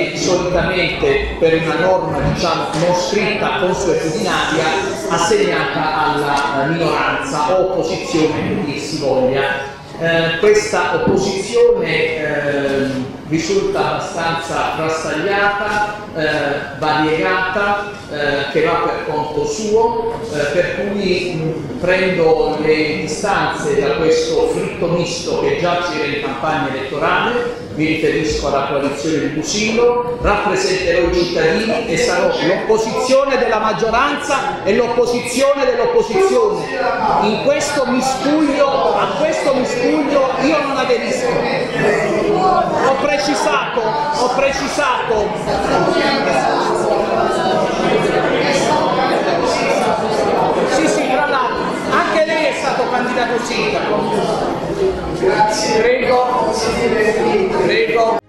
che solitamente per una norma diciamo non scritta consuetudinaria assegnata alla minoranza o opposizione che dir si voglia. Questa opposizione risulta abbastanza frastagliata, variegata, che va per conto suo, per cui prendo le distanze da questo fritto misto che già c'era in campagna elettorale. Mi riferisco alla coalizione di Musillo, rappresenterò i cittadini e sarò l'opposizione della maggioranza e l'opposizione dell'opposizione. In questo miscuglio, a questo miscuglio io non aderisco. Ho precisato. Sì, tra l'altro, anche lei è stato candidato sindaco. Grazie. Prego.